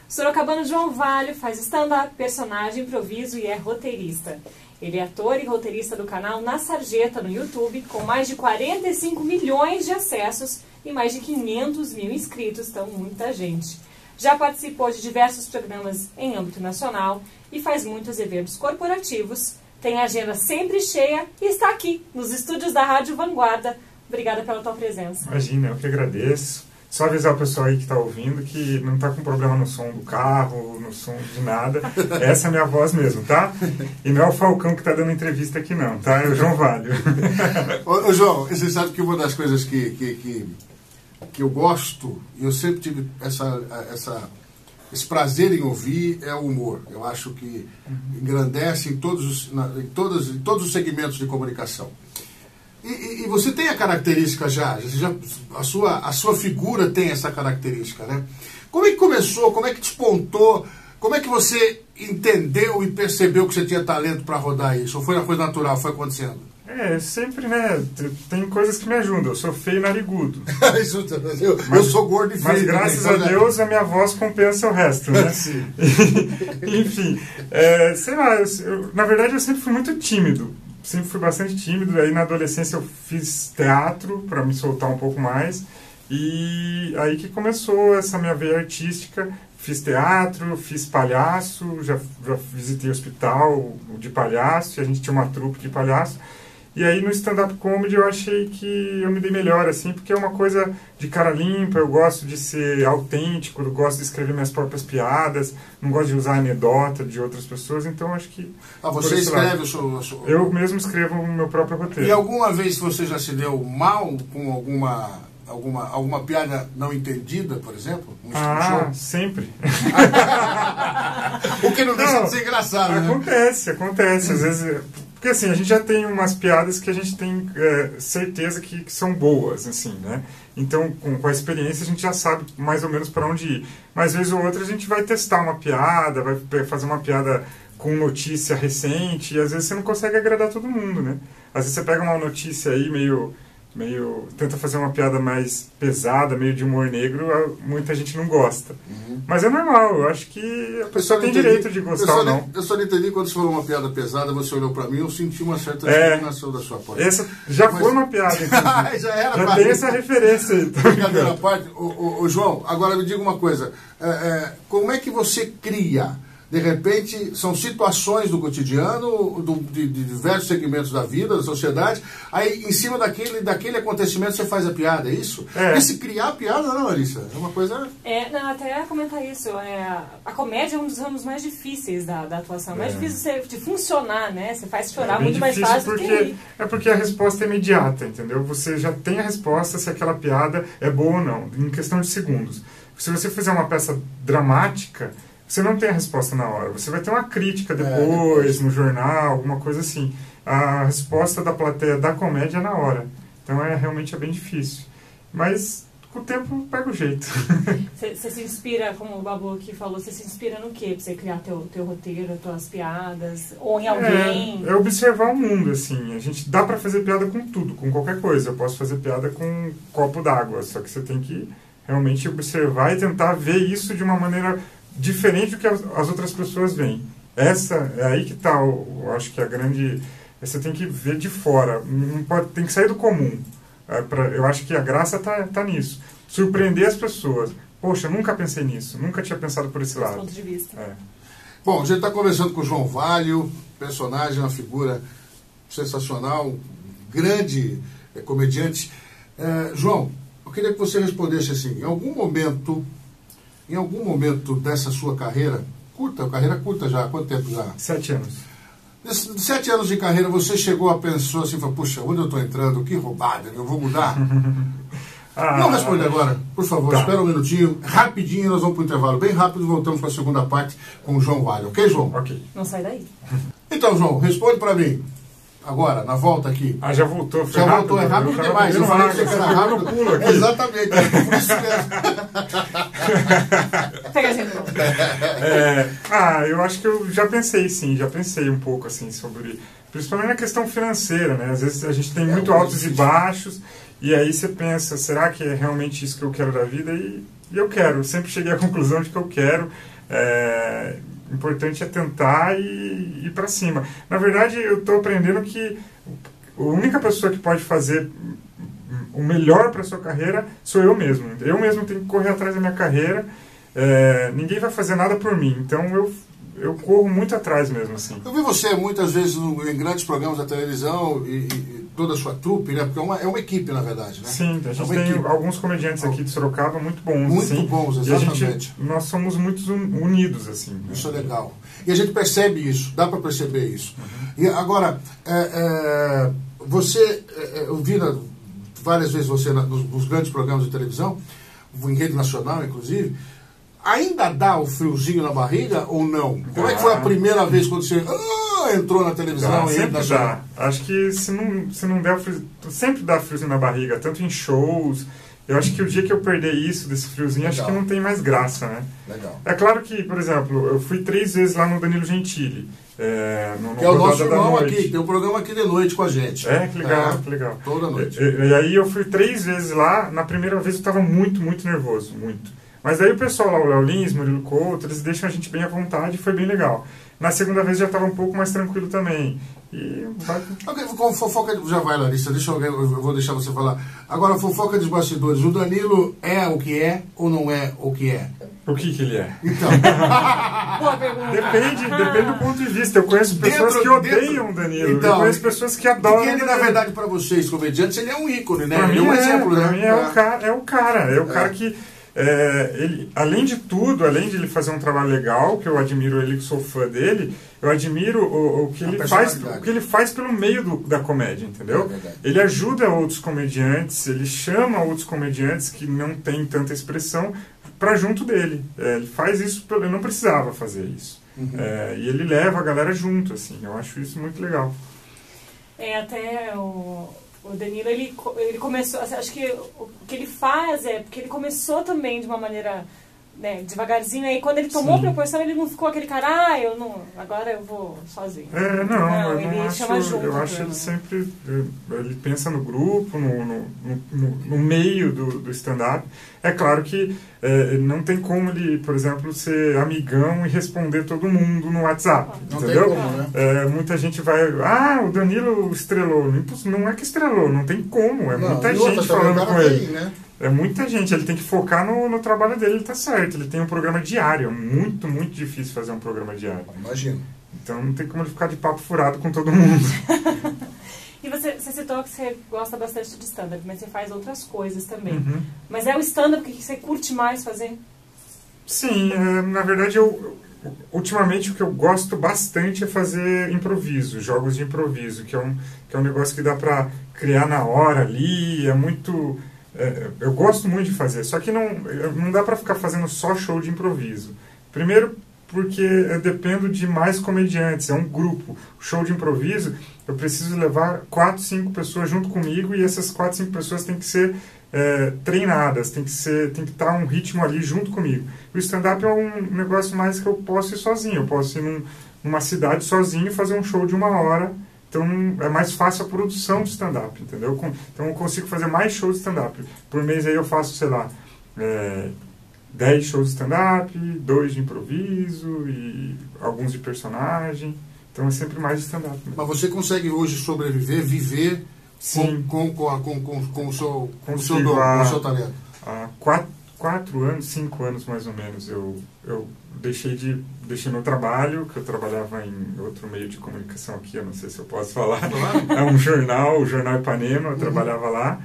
Sorocabano João Valho faz stand-up, personagem, improviso e é roteirista. Ele é ator e roteirista do canal Na Sarjeta no YouTube, com mais de 45 milhões de acessos e mais de 500 mil inscritos, então muita gente. Já participou de diversos programas em âmbito nacional e faz muitos eventos corporativos, tem a agenda sempre cheia e está aqui, nos estúdios da Rádio Vanguarda. Obrigada pela tua presença. Imagina, eu que agradeço. Só avisar o pessoal aí que está ouvindo que não está com problema no som do carro, no som de nada. Essa é a minha voz mesmo, tá? E não é o Falcão que está dando entrevista aqui não, tá? É o João Valho. Ô João, você sabe que uma das coisas que eu gosto, e eu sempre tive esse prazer em ouvir, é o humor. Eu acho que engrandece em todos os segmentos de comunicação. E você tem a característica a sua figura tem essa característica, né? Como é que começou, como é que despontou, como é que você entendeu e percebeu que você tinha talento para rodar isso? Ou foi uma coisa natural, foi acontecendo? Sempre, né? Tem coisas que me ajudam. Eu sou feio e narigudo. Eu sou gordo e feio. Mas graças a Deus a minha voz compensa o resto, né? Enfim, sei lá, na verdade eu sempre fui muito tímido. Sempre fui bastante tímido. Aí na adolescência eu fiz teatro para me soltar um pouco mais. E aí que começou essa minha veia artística. Fiz teatro, fiz palhaço, já visitei hospital de palhaço, e a gente tinha uma trupe de palhaço. E aí no stand-up comedy eu achei que eu me dei melhor, assim, porque é uma coisa de cara limpa, eu gosto de ser autêntico, eu gosto de escrever minhas próprias piadas, não gosto de usar anedota de outras pessoas, então acho que... você escreve o seu... Eu mesmo escrevo o meu próprio roteiro. E alguma vez você já se deu mal com alguma piada não entendida, por exemplo? Show? Sempre. O que não deixa de ser engraçado, né? Acontece. Às vezes... Porque assim, a gente já tem umas piadas que a gente tem certeza que são boas, assim, né? Então, com a experiência, a gente já sabe mais ou menos para onde ir. Mas, vez ou outra, a gente vai testar uma piada, vai fazer uma piada com notícia recente, e às vezes você não consegue agradar todo mundo, né? Às vezes você pega uma notícia aí meio tenta fazer uma piada mais pesada, meio de humor negro, muita gente não gosta. Mas é normal, eu acho que a pessoa tem direito de gostar ou não. Eu só não entendi quando você falou uma piada pesada, você olhou pra mim, eu senti uma certa discriminação da sua parte. Essa já foi uma piada. Já tem essa referência aí. Brincadeira à parte. João, agora me diga uma coisa. Como é que você cria? De repente, são situações do cotidiano, de diversos segmentos da vida, da sociedade, aí em cima daquele acontecimento você faz a piada, é isso? E se criar a piada, não, Larissa? É uma coisa... Não, até comentar isso, a comédia é um dos ramos mais difíceis da atuação, mais difícil de funcionar, né? Você faz chorar muito mais fácil do que... porque a resposta é imediata, entendeu? Você já tem a resposta se aquela piada é boa ou não, em questão de segundos. Se você fizer uma peça dramática, você não tem a resposta na hora. Você vai ter uma crítica depois, no jornal, alguma coisa assim. A resposta da plateia da comédia é na hora. Então realmente é bem difícil. Mas com o tempo pega o jeito. Você se inspira, como o Babu aqui falou, você se inspira no quê? Pra você criar teu roteiro, as tuas piadas? Ou em alguém? É observar o mundo, assim. A gente dá pra fazer piada com tudo, com qualquer coisa. Eu posso fazer piada com um copo d'água. Só que você tem que realmente observar e tentar ver isso de uma maneira diferente do que as outras pessoas veem. É aí que está, eu acho que a grande... Você tem que ver de fora, tem que sair do comum. Eu acho que a graça está nisso. Surpreender as pessoas. Poxa, nunca pensei nisso, nunca tinha pensado por esse lado. Ponto de vista. Bom, a gente está conversando com o João Valho, personagem, uma figura sensacional, grande comediante. João, eu queria que você respondesse assim, em algum momento dessa sua carreira curta já, há quanto tempo já? 7 anos. Nesses 7 anos de carreira, você chegou a pensar assim, puxa, onde eu estou entrando? Que roubada, eu vou mudar? Não responde agora, por favor, espera um minutinho, rapidinho, nós vamos para o intervalo bem rápido e voltamos para a segunda parte com o João Valho, ok, João? Ok. Não sai daí. Então, João, responde para mim. Agora, na volta aqui. Já voltou, foi rápido. Já voltou, é rápido demais. Eu falei que você era rápido. Pulo aqui. Exatamente, é por isso mesmo. Pega a gente. Eu acho que eu já pensei um pouco assim sobre, principalmente na questão financeira, né? Às vezes a gente tem muito altos e baixos, e aí você pensa, será que é realmente isso que eu quero da vida? E E eu quero, sempre cheguei à conclusão de que eu quero. O importante é tentar e ir para cima. Na verdade, eu estou aprendendo que a única pessoa que pode fazer o melhor para a sua carreira sou eu mesmo. Eu mesmo tenho que correr atrás da minha carreira. Ninguém vai fazer nada por mim. Então, eu corro muito atrás mesmo, assim. Eu vi você muitas vezes em grandes programas da televisão e toda a sua trupe, né? Porque é uma equipe, na verdade, né? Sim, a gente tem alguns comediantes aqui de Sorocaba muito bons. Muito assim, bons, exatamente. Nós somos muito unidos, assim. Né? Isso é legal. E a gente percebe isso, dá para perceber isso. E agora, eu vi várias vezes você nos grandes programas de televisão, em rede nacional, inclusive. Ainda dá o friozinho na barriga ou não? Como é que foi a primeira vez quando você entrou na televisão? Sempre dá. Acho que se não der friozinho, sempre dá friozinho na barriga, tanto em shows. Eu acho que o dia que eu perder isso, desse friozinho, legal, acho que não tem mais graça, né? Legal. É claro que, por exemplo, eu fui 3 vezes lá no Danilo Gentili. Que é o nosso irmão aqui, tem um programa aqui de noite com a gente. Que legal, que legal. Toda noite. E aí eu fui 3 vezes lá, na primeira vez eu estava muito, muito nervoso, muito. Mas aí o pessoal lá, o Léo Lins, Murilo Couto, eles deixam a gente bem à vontade e foi bem legal. Na segunda vez já estava um pouco mais tranquilo também. E vai... Com fofoca... Já vai, Larissa, eu vou deixar você falar. Agora, fofoca dos bastidores. O Danilo é o que é ou não é o que é? O que ele é? Então. Boa pergunta. Depende do ponto de vista. Eu conheço pessoas que odeiam o Danilo. Então, eu conheço pessoas que adoram. Porque ele, na verdade, para vocês, comediantes, ele é um ícone, né? Pra ele é um exemplo, né? Pra mim é o cara que... ele, além de tudo, além de ele fazer um trabalho legal, que eu admiro ele, que sou fã dele, eu admiro o que ele faz pelo meio da comédia, entendeu? Ele ajuda outros comediantes, ele chama outros comediantes que não têm tanta expressão para junto dele. Ele faz isso, ele não precisava fazer isso. E ele leva a galera junto, assim. Eu acho isso muito legal. Até o Danilo, ele começou, acho que o que ele faz porque ele começou também de uma maneira, né, devagarzinho, aí quando ele tomou proporção, ele não ficou aquele cara, agora eu vou sozinho. Ele chama junto. Eu acho que ele sempre, ele pensa no grupo, no meio do stand-up. É claro que não tem como ele, por exemplo, ser amigão e responder todo mundo no WhatsApp, entendeu? Tem como, né? Muita gente vai, o Danilo estrelou. Não é que estrelou, não tem como, muita gente falando com ele. Né? É muita gente, ele tem que focar no trabalho dele, ele tá certo. Ele tem um programa diário, é muito, muito difícil fazer um programa diário. Imagino. Então não tem como ele ficar de papo furado com todo mundo. E você citou que você gosta bastante de stand-up, mas você faz outras coisas também. Mas é o stand-up que você curte mais fazer? Sim, na verdade, ultimamente o que eu gosto bastante é fazer improviso, jogos de improviso, que é um negócio que dá pra criar na hora ali, é muito... eu gosto muito de fazer, só que não dá pra ficar fazendo só show de improviso. Primeiro, porque eu dependo de mais comediantes, é um grupo. O show de improviso, eu preciso levar 4, 5 pessoas junto comigo e essas 4, 5 pessoas têm que ser treinadas, tem que estar um ritmo ali junto comigo. O stand-up é um negócio mais que eu posso ir sozinho, eu posso ir numa cidade sozinho e fazer um show de 1 hora. Então é mais fácil a produção de stand-up, entendeu? Então eu consigo fazer mais shows de stand-up. Por mês aí eu faço, sei lá, 10 shows de stand-up, 2 de improviso e alguns de personagem. Então é sempre mais de stand-up. Mas você consegue hoje sobreviver, viver Sim. com o seu talento? Há 4 anos, 5 anos mais ou menos, eu deixei meu trabalho, que eu trabalhava em outro meio de comunicação aqui, eu não sei se eu posso falar. É um jornal, o Jornal Ipanema, eu trabalhava lá.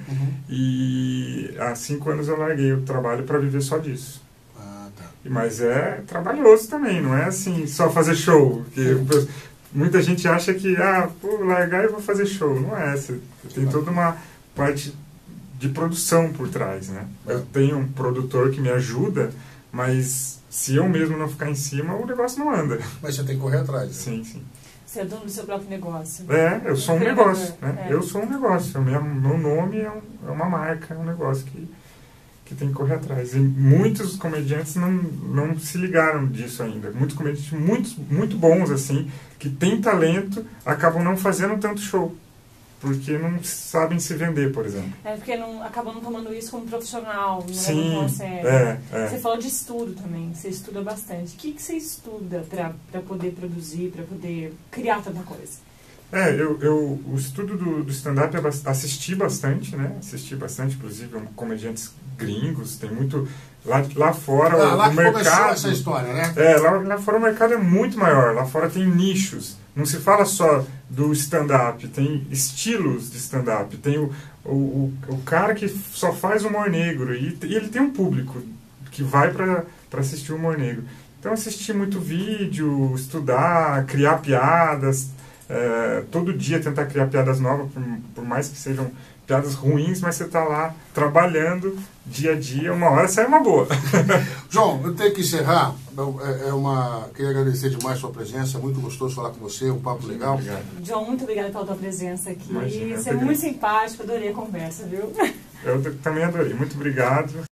E há 5 anos eu larguei o trabalho para viver só disso. Mas é trabalhoso também, não é assim, só fazer show. Muita gente acha que, largar e vou fazer show. Não é, você tem toda uma parte de produção por trás, né? Eu tenho um produtor que me ajuda, mas se eu mesmo não ficar em cima, o negócio não anda. Mas você tem que correr atrás. Né? Sim, sim. Você é dono do seu próprio negócio. Eu sou um negócio, né? Eu sou um negócio. Meu nome é uma marca, é um negócio que tem que correr atrás. E muitos comediantes não se ligaram disso ainda. Muitos comediantes muito bons, assim, que têm talento, acabam não fazendo tanto show. porque não sabem se vender, por exemplo. É porque acabam não tomando isso como profissional, não Sim, levam a sério. Você falou de estudo também, você estuda bastante. O que você estuda para poder produzir, para poder criar tanta coisa? O estudo do stand-up é assisti bastante, né? Assisti bastante, inclusive, comediantes gringos, tem muito... Lá fora o mercado... essa história, né? Lá fora o mercado é muito maior, lá fora tem nichos. Não se fala só do stand-up, tem estilos de stand-up. Tem o cara que só faz humor negro e ele tem um público que vai para assistir humor negro. Então assistir muito vídeo, estudar, criar piadas, todo dia tentar criar piadas novas, por mais que sejam piadas ruins, mas você está lá trabalhando dia a dia, uma hora sai uma boa. João, eu tenho que encerrar. Queria agradecer demais a sua presença, muito gostoso falar com você, um papo legal. Obrigado. João, muito obrigada pela tua presença aqui. Imagina, você é muito simpático, adorei a conversa, viu? Eu também adorei, muito obrigado.